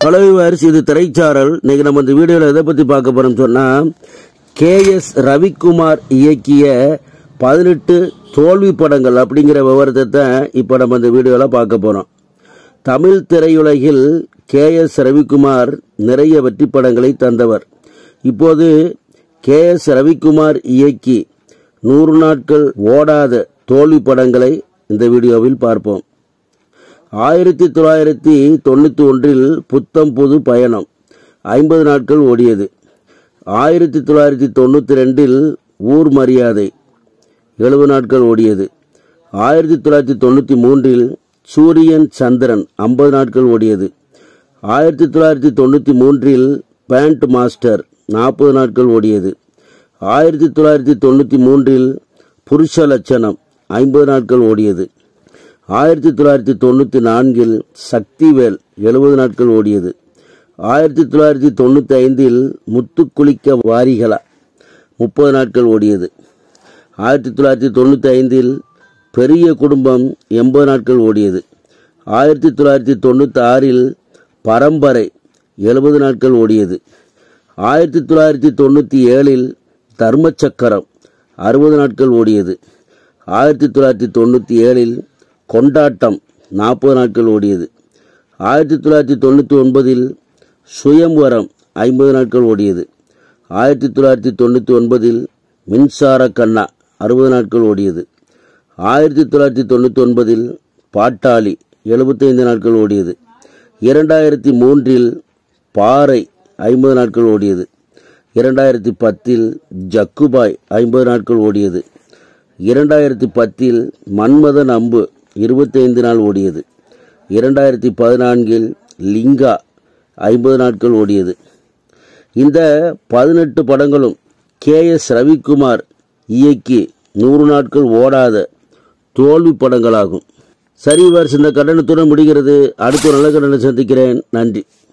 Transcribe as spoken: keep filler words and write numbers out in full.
Hello viewers, இது திரைச்சாரல். இன்னைக்கு நம்ம இந்த வீடியோவில் எதை பற்றி பார்க்க போகிறோம்னு சொன்னால், கே எஸ் ரவிக்குமார் இயக்கிய பதினெட்டு தோல்வி படங்கள் அப்படிங்கிற விவரத்தை தான் இப்போ நம்ம இந்த வீடியோவில் பார்க்க போகிறோம். தமிழ் திரையுலகில் கே எஸ் ரவிக்குமார் நிறைய வெற்றி படங்களை தந்தவர். இப்போது கே எஸ் ரவிக்குமார் இயக்கி நூறு நாட்கள் ஓடாத தோல்வி படங்களை இந்த வீடியோவில் பார்ப்போம். ஆயிரத்தி தொள்ளாயிரத்தி தொண்ணூற்றி ஒன்றில் புத்தம் புது பயணம் ஐம்பது நாட்கள் ஓடியது. ஆயிரத்தி தொள்ளாயிரத்தி தொண்ணூற்றி ரெண்டில் ஊர் மரியாதை எழுபது நாட்கள் ஓடியது. ஆயிரத்தி தொள்ளாயிரத்தி தொண்ணூற்றி மூன்றில் சூரியன் சந்திரன் ஐம்பது நாட்கள் ஓடியது. ஆயிரத்தி தொள்ளாயிரத்தி தொண்ணூற்றி மூன்றில் பேண்ட் மாஸ்டர் நாற்பது நாட்கள் ஓடியது. ஆயிரத்தி தொள்ளாயிரத்தி தொண்ணூற்றி மூன்றில் புருஷ லட்சணம் ஐம்பது நாட்கள் ஓடியது. ஆயிரத்தி தொள்ளாயிரத்தி தொண்ணூற்றி நான்கில் சக்திவேல் எழுபது நாட்கள் ஓடியது. ஆயிரத்தி தொள்ளாயிரத்தி தொண்ணூற்றி ஐந்தில் முத்துக்குளிக்க வாரிகளா முப்பது நாட்கள் ஓடியது. ஆயிரத்தி தொள்ளாயிரத்தி தொண்ணூற்றி ஐந்தில் பெரிய குடும்பம் எண்பது நாட்கள் ஓடியது. ஆயிரத்தி தொள்ளாயிரத்தி தொண்ணூற்றி ஆறில் பரம்பரை எழுபது நாட்கள் ஓடியது. ஆயிரத்தி தொள்ளாயிரத்தி தொண்ணூற்றி ஏழில் தர்மச்சக்கரம் அறுபது நாட்கள் ஓடியது. ஆயிரத்தி தொள்ளாயிரத்தி தொண்ணூற்றி ஏழில் கொண்டாட்டம் நாற்பது நாட்கள் ஓடியது. ஆயிரத்தி தொள்ளாயிரத்தி தொண்ணூற்றி ஒன்பதில் சுயம்வரம் ஐம்பது நாட்கள் ஓடியது. ஆயிரத்தி தொள்ளாயிரத்தி தொண்ணூற்றி ஒன்பதில் மின்சார கண்ணா அறுபது நாட்கள் ஓடியது. ஆயிரத்தி தொள்ளாயிரத்தி தொண்ணூற்றி ஒன்பதில் பாட்டாளி எழுபத்தைந்து நாட்கள் ஓடியது. இரண்டாயிரத்தி மூன்றில் பாறை ஐம்பது நாட்கள் ஓடியது. இரண்டாயிரத்தி பத்தில் ஜக்குபாய் ஐம்பது நாட்கள் ஓடியது. இரண்டாயிரத்தி பத்தில் மன்மதன் அம்பு இருபத்தைந்து நாள் ஓடியது. இரண்டாயிரத்தி பதினான்கில் லிங்கா ஐம்பது நாட்கள் ஓடியது. இந்த பதினெட்டு படங்களும் கே எஸ் ரவிக்குமார் இயக்கி நூறு நாட்கள் ஓடாத தோல்வி படங்களாகும். சரி வார்ஸ், இந்த கட்டணத்துடன் முடிகிறது. அடுத்த ஒரு நல்ல கட்டணம் சந்திக்கிறேன். நன்றி.